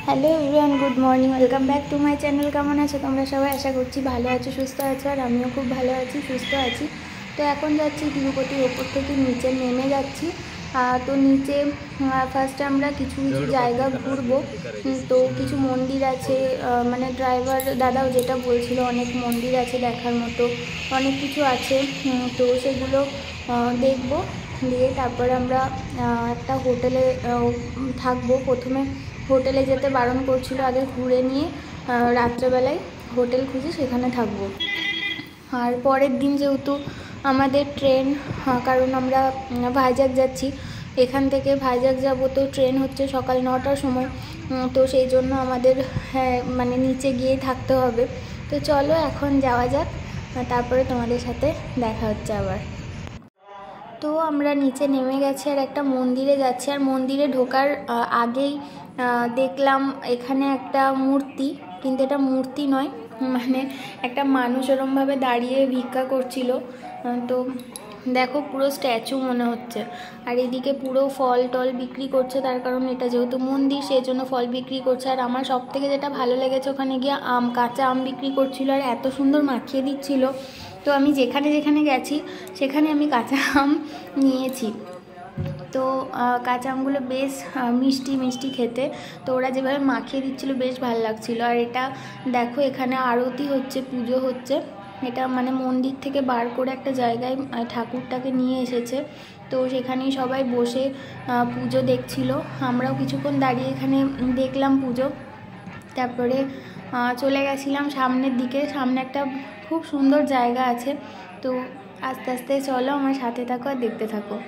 Hello everyone, good morning, welcome back to my channel. কেমন আছো তোমরা সবাই? আশা করছি ভালো আছো, সুস্থ আছো, আর আমিও খুব ভালো আছি, সুস্থ আছি। তো এখন যাচ্ছি তিরুপতির ওপর থেকে নিচে নেমে যাচ্ছি। তো নিচে ফার্স্টে আমরা কিছু কিছু জায়গা ঘুরবো। তো কিছু মন্দির আছে, মানে ড্রাইভার দাদাও যেটা বলছিল অনেক মন্দির আছে দেখার মতো, অনেক কিছু আছে। তো সেগুলো দেখবো। দিয়ে তারপরে আমরা একটা হোটেলে থাকবো। প্রথমে হোটেলে যেতে বারণ করছিল, আগে ঘুরে নিয়ে রাত্রেবেলায় হোটেল খুঁজে সেখানে থাকবো। আর পরের দিন যেহেতু আমাদের ট্রেন, কারণ আমরা ভাইজ্যাগ যাচ্ছি, এখান থেকে ভাইজ্যাগ যাব, তো ট্রেন হচ্ছে সকাল 9টার সময়। তো সেই জন্য আমাদের মানে নিচে গিয়েই থাকতে হবে। তো চলো এখন যাওয়া যাক, তারপরে তোমাদের সাথে দেখা হচ্ছে আবার। তো আমরা নিচে নেমে গেছি আর একটা মন্দিরে যাচ্ছি। আর মন্দিরে ঢোকার আগেই দেখলাম এখানে একটা মূর্তি, কিন্তু এটা মূর্তি নয়, মানে একটা মানুষ ওরমভাবে দাঁড়িয়ে ভিক্ষা করছিল। তো দেখো পুরো স্ট্যাচু মনে হচ্ছে। আর এদিকে পুরো ফল টল বিক্রি করছে, তার কারণ এটা যেহেতু মন্দির সেই জন্য ফল বিক্রি করছে। আর আমার সব থেকে যেটা ভালো লেগেছে, ওখানে গিয়ে কাঁচা আম বিক্রি করছিল আর এত সুন্দর মাখিয়ে দিচ্ছিল। তো আমি যেখানে যেখানে গেছি সেখানে আমি কাঁচা আম নিয়েছি। তো কাঁচা আমগুলো বেশ মিষ্টি মিষ্টি খেতে। তো ওরা যেভাবে মাখিয়ে দিচ্ছিলো বেশ ভালো লাগছিলো। আর এটা দেখো, এখানে আরতি হচ্ছে, পুজো হচ্ছে। এটা মানে মন্দির থেকে বার করে একটা জায়গায় ঠাকুরটাকে নিয়ে এসেছে। তো সেখানেই সবাই বসে পুজো দেখছিল। আমরাও কিছুক্ষণ দাঁড়িয়ে এখানে দেখলাম পুজো। তারপরে চলে গেছিলাম সামনের দিকে। সামনে একটা খুব সুন্দর জায়গা আছে। তো আস্তে আস্তে চলো, আমার সাথে থাকো আর দেখতে থাকো।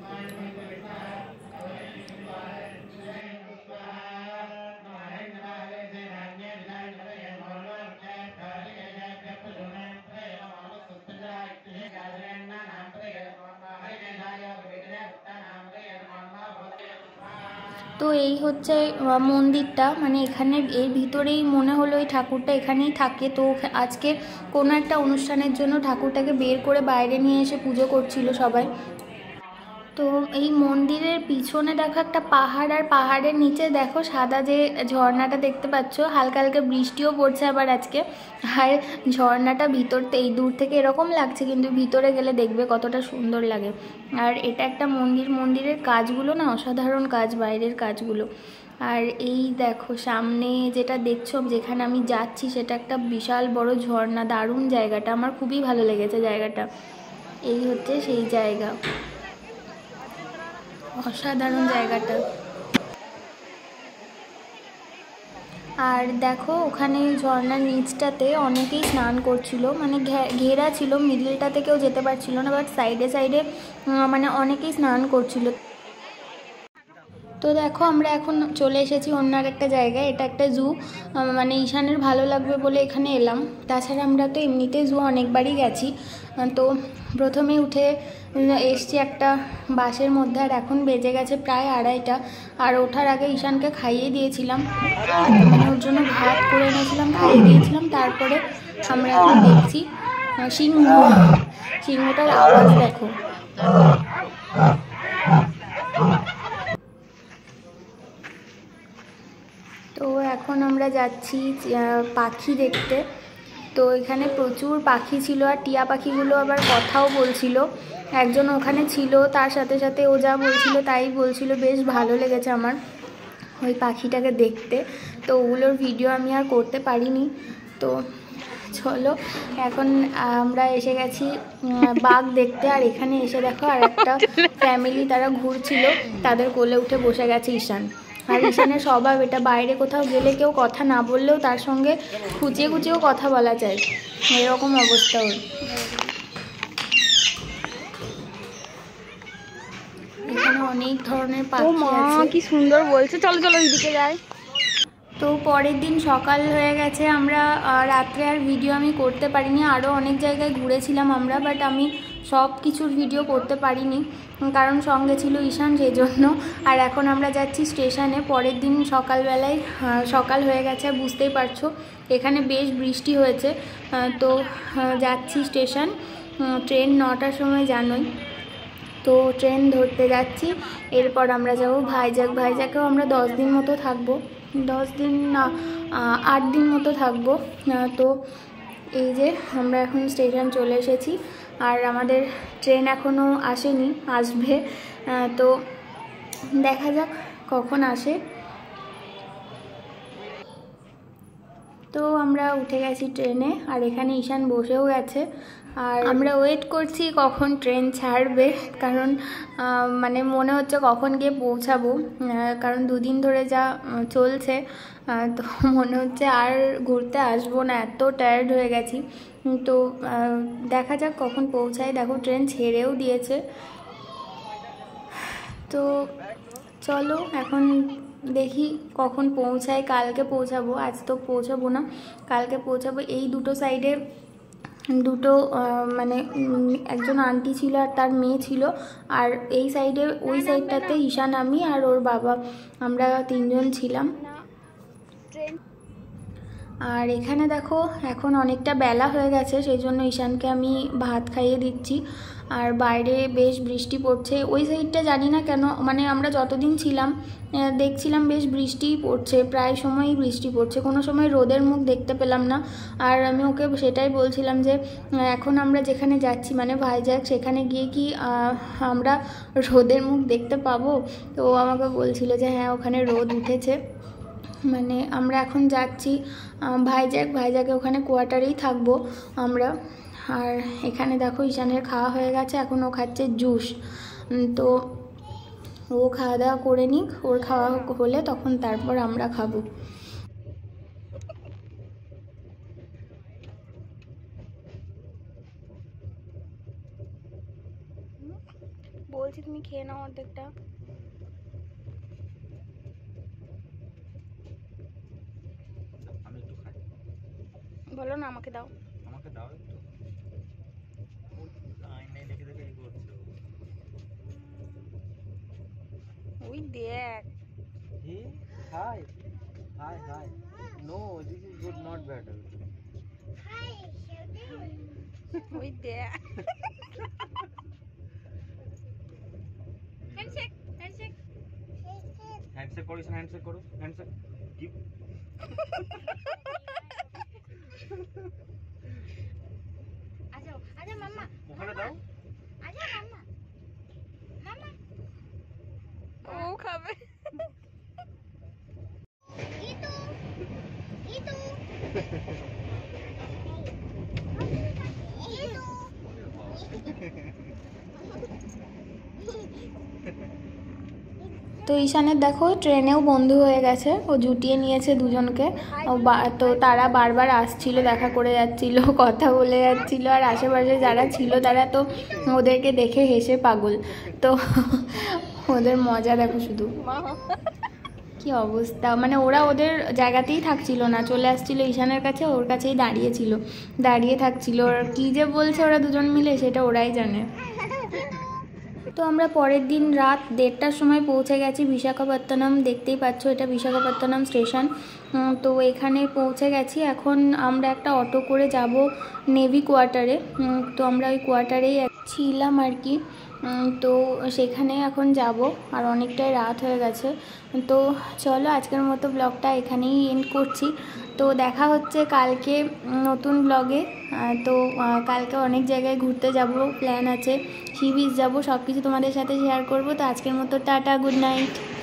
তো এই হচ্ছে মন্দিরটা, মানে এখানে এর ভিতরেই মনে হলো এই ঠাকুরটা এখানেই থাকে। তো আজকে কোনো একটা অনুষ্ঠানের জন্য ঠাকুরটাকে বের করে বাইরে নিয়ে এসে পুজো করছিল সবাই। তো এই মন্দিরের পিছনে দেখো একটা পাহাড়, আর পাহাড়ের নিচে দেখো সাদা যে ঝর্ণাটা দেখতে পাচ্ছ, হালকা হালকা বৃষ্টিও পড়ছে আবার আজকে। আর ঝর্ণাটা এই দূর থেকে এরকম লাগছে, কিন্তু ভিতরে গেলে দেখবে কতটা সুন্দর লাগে। আর এটা একটা মন্দির, মন্দিরের কাজগুলো না অসাধারণ কাজ, বাইরের কাজগুলো। আর এই দেখো সামনে যেটা দেখছো, যেখানে আমি যাচ্ছি সেটা একটা বিশাল বড় ঝর্ণা, দারুণ জায়গাটা, আমার খুবই ভালো লেগেছে জায়গাটা। এই হচ্ছে সেই জায়গা, অসাধারণ জায়গাটা। আর দেখো ওখানে ঝর্ণার নিচটাতে অনেকেই স্নান করছিল, মানে ঘেরা ছিল, মিডলটাতে কেউ যেতে পারছিল না, বাট সাইডে সাইডে মানে অনেকেই স্নান করছিল। তো দেখো আমরা এখন চলে এসেছি অন্য একটা জায়গায়। এটা একটা জু, মানে ঈশানের ভালো লাগবে বলে এখানে এলাম। তাছাড়া আমরা তো এমনিতে জু অনেকবারই গেছি। তো প্রথমে উঠে এসছি একটা বাসের মধ্যে, আর এখন বেজে গেছে প্রায় 2:30। আর ওঠার আগে ঈশানকে খাইয়ে দিয়েছিলাম, মানে ওর জন্য ভাত করে এনেছিলাম, খাইয়ে দিয়েছিলাম। তারপরে আমরা এখন দেখছি সিংহটার আওয়াজ দেখো। তো এখন আমরা যাচ্ছি পাখি দেখতে। তো এখানে প্রচুর পাখি ছিল, আর টিয়া পাখিগুলো আবার কথাও বলছিল। একজন ওখানে ছিল, তার সাথে সাথে ও যা বলছিল তাই বলছিল। বেশ ভালো লেগেছে আমার ওই পাখিটাকে দেখতে। তো ওগুলোর ভিডিও আমি আর করতে পারিনি। তো চলো, এখন আমরা এসে গেছি বাঘ দেখতে। আর এখানে এসে দেখো আর একটা ফ্যামিলি, তারা ঘুরছিল, তাদের কোলে উঠে বসে গেছে ঈশান। আর ঈশানের স্বভাব এটা, বাইরে কোথাও গেলে কেউ কথা না বললেও তার সঙ্গে খুঁচিয়ে খুঁচিয়েও কথা বলা যায়, এরকম অবস্থা ওর। এখানে অনেক ধরনের পাখি আছে। কি সুন্দর বলছে, চলো চলো ওইদিকে যাই। তো পরের দিন সকাল হয়ে গেছে, আমরা রাত্রে আর ভিডিও আমি করতে পারিনি। আরও অনেক জায়গায় ঘুরেছিলাম আমরা, বাট আমি সব কিছুর ভিডিও করতে পারিনি, কারণ সঙ্গে ছিল ঈশান, সেই জন্য। আর এখন আমরা যাচ্ছি স্টেশনে। পরের দিন সকালবেলায় সকাল হয়ে গেছে, বুঝতেই পারছো এখানে বেশ বৃষ্টি হয়েছে। তো যাচ্ছি স্টেশন, ট্রেন 9টার সময় জানোই। তো ট্রেন ধরতে যাচ্ছি। এরপর আমরা যাব ভাইজ্যাগ। ভাইজ্যাগেও আমরা 10 দিন মতো থাকবো। 10 দিন না 8 দিন মতো থাকবো। তো এই যে আমরা এখন স্টেশন চলে এসেছি, আর আমাদের ট্রেন এখনও আসেনি, আসবে। তো দেখা যাক কখন আসে। তো আমরা উঠে গেছি ট্রেনে, আর এখানে ঈশান বসেও গেছে, আর আমরা ওয়েট করছি কখন ট্রেন ছাড়বে, কারণ মানে মনে হচ্ছে কখন গিয়ে পৌঁছাবো, কারণ 2 দিন ধরে যা চলছে, তো মনে হচ্ছে আর ঘুরতে আসবো না, এত টায়ার্ড হয়ে গেছি। তো দেখা যাক কখন পৌঁছায়। দেখো ট্রেন ছেড়েও দিয়েছে। তো চলো এখন দেখি কখন পৌঁছায়। কালকে পৌঁছাবো, আজ তো পৌঁছাবো না, কালকে পৌঁছাবো। এই দুটো সাইডে দুটো মানে একজন আন্টি ছিল আর তার মেয়ে ছিল, আর এই সাইডে ওই সাইডটাতে ঈশান, আমি আর ওর বাবা, আমরা 3 জন ছিলাম। আর এখানে দেখো এখন অনেকটা বেলা হয়ে গেছে, সেই জন্য ঈশানকে আমি ভাত খাইয়ে দিচ্ছি। আর বাইরে বেশ বৃষ্টি পড়ছে, ওই সাইডটা জানি না কেন, মানে আমরা যতদিন ছিলাম দেখছিলাম বেশ বৃষ্টিই পড়ছে, প্রায় সময়ই বৃষ্টি পড়ছে, কোনো সময় রোদের মুখ দেখতে পেলাম না। আর আমি ওকে সেটাই বলছিলাম যে এখন আমরা যেখানে যাচ্ছি মানে ভাইজ্যাগ, সেখানে গিয়ে কি আমরা রোদের মুখ দেখতে পাবো? তো ও আমাকে বলছিল যে হ্যাঁ ওখানে রোদ উঠেছে। মানে আমরা এখন যাচ্ছি ভাইজ্যাগে, ওখানে কোয়ার্টারেই থাকবো আমরা। আর এখানে দেখো ঈশানের খাওয়া হয়ে গেছে, এখন ও খাচ্ছে জুস। তো ও খাওয়া দাওয়া করে নিক, ওর খাওয়া হলে তখন তারপর আমরা খাবো। বলছি তুমি খেয়ে নাও অর্ধেকটা। বলো না, আমাকে দাও। আমাকে দাও একটু। আয়নায় দেখে দেখে এই করছো। ওই দেখ। Hi hi hi hi. No, this is good, not bad. ওই দেখ। হ্যান্ডশেক হ্যান্ডশেক হ্যান্ডশেক করো, হ্যান্ডশেক করো, হ্যান্ডশেক গিভ। আচ্ছা আচ্ছা মাম্মা ওখানে দাও। আচ্ছা মাম্মা মাম্মা ও খাবে। ইতু ইতু তো ঈশানের দেখো ট্রেনেও বন্ধু হয়ে গেছে, ও জুটিয়ে নিয়েছে দুজনকে। তো তারা বারবার আসছিল, দেখা করে যাচ্ছিল, কথা বলে যাচ্ছিল, আর আশেপাশে যারা ছিল তারা তো ওদেরকে দেখে হেসে পাগল। তো ওদের মজা দেখো শুধু, কি অবস্থা, মানে ওরা ওদের জায়গাতেই থাকছিল না, চলে আসছিল ঈশানের কাছে, ওর কাছেই দাঁড়িয়ে থাকছিল। আর কী যে বলছে ওরা দুজন মিলে সেটা ওরাই জানে। তো আমরা পরের দিন রাত 1:30টার সময় পৌঁছে গেছি বিশাখাপত্তনম। দেখতেই পাচ্ছ এটা বিশাখাপত্তনম স্টেশন। তো এখানে পৌঁছে গেছি। এখন আমরা একটা অটো করে যাব নেভি কোয়ার্টারে। তো আমরা ওই কোয়ার্টারেই ছিলাম আর কি। তো সেখানে এখন যাব, আর অনেকটাই রাত হয়ে গেছে। তো চলো আজকের মতো ব্লগটা এখানেই এন্ড করছি। তো দেখা হচ্ছে কালকে নতুন ব্লগে। তো কালকে অনেক জায়গায় ঘুরতে যাব, প্ল্যান আছে, সি বিচ যাব, সব কিছু তোমাদের সাথে শেয়ার করব। তো আজকের মতো টাটা, গুড নাইট।